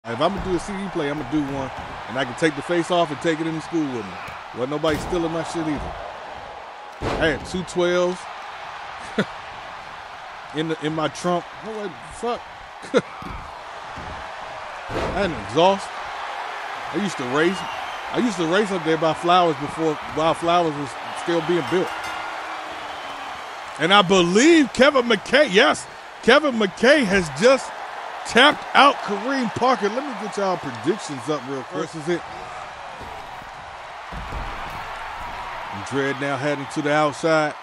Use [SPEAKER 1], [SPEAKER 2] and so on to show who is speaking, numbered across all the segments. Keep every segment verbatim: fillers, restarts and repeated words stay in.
[SPEAKER 1] If I'm gonna do a C D play, I'm gonna do one, and I can take the face off and take it into school with me. Wasn't nobody stealing my shit either. I had two twelves in the in my trunk. I'm like, fuck. I had an exhaust. I used to race. I used to race up there by Flowers before while Flowers was still being built. And I believe Kevin McKay, yes, Kevin McKay has just tapped out Kareem Parker. Let me get y'all predictions up real quick. This is it. And Dredd now heading to the outside.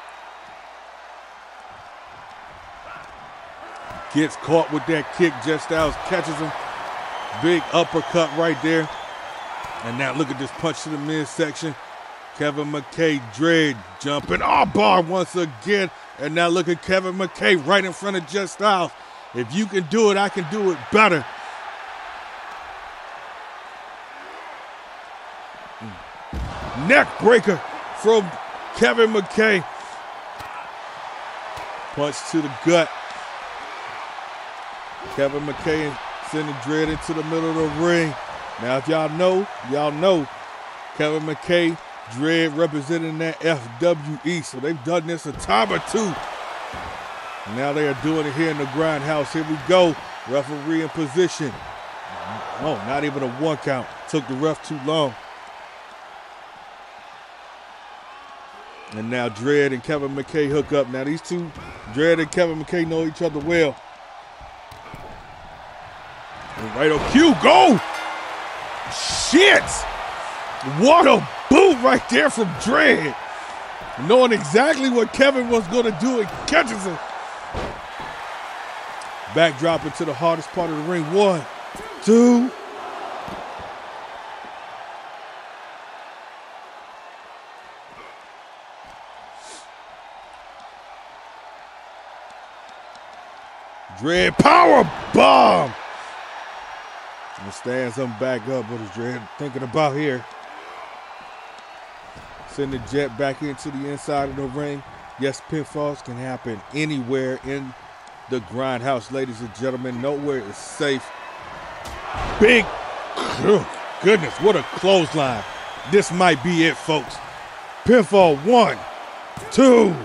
[SPEAKER 1] Gets caught with that kick. Jet Styles catches him. Big uppercut right there. And now look at this punch to the midsection. Kevin McKay, Dredd jumping arm bar once again. And now look at Kevin McKay right in front of Jet Styles. If you can do it, I can do it better. Mm. Neck breaker from Kevin McKay. Punch to the gut. Kevin McKay sending Dredd into the middle of the ring. Now, if y'all know, y'all know Kevin McKay, Dredd representing that F W E, so they've done this a time or two. Now they are doing it here in the Grindhouse. Here we go. Referee in position. Oh, not even a one count. Took the ref too long. And now Dredd and Kevin McKay hook up. Now these two, Dredd and Kevin McKay, know each other well. And right on cue, go! Shit! What a boot right there from Dredd. Knowing exactly what Kevin was going to do, and catches him. Backdrop into the hardest part of the ring. One, two. Dredd power bomb. And stands him back up. What is Dredd thinking about here? Send the Jet back into the inside of the ring. Yes, pinfalls can happen anywhere in the Grindhouse, ladies and gentlemen. Nowhere is safe. Big, oh, goodness, what a clothesline. This might be it, folks. Pinfall, one, two.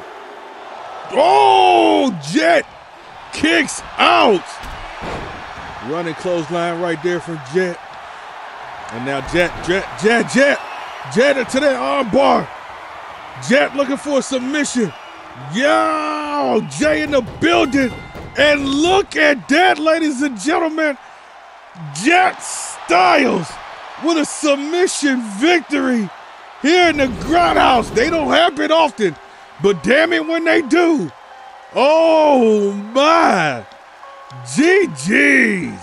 [SPEAKER 1] Oh, Jet kicks out. Running clothesline right there from Jet. And now Jet, Jet, Jet, Jet. Jet into that arm bar. Jet looking for a submission. Yo, Jay in the building. And look at that, ladies and gentlemen. Jet Styles with a submission victory here in the Grindhouse. They don't happen often, but damn it when they do. Oh, my. G G's.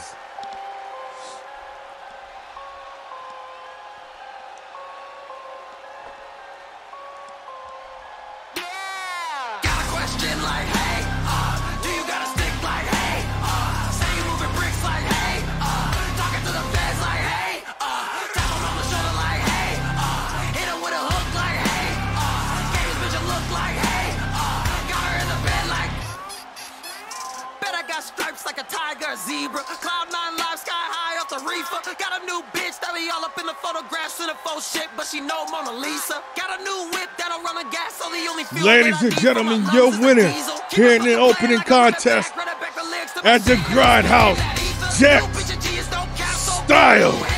[SPEAKER 2] Like, hey, uh, do you got a stick like, hey, uh, say you moving bricks like, hey, uh, talking to the feds like, hey, uh, tap him on the shoulder like, hey, uh, hit him with a hook like, hey, uh, gave his bitch a look like, hey, uh, got her in the bed like, bet I got stripes like a tiger, a zebra, cloud nine live, sky high off the reefer, got a new bitch that be all up in the photographs and the faux shit, but she know Mona Lisa, got a new whip that'll run a gas, so the only fuel
[SPEAKER 1] ladies and gentlemen, your winner here in the opening contest at the Grindhouse, Jet Styles.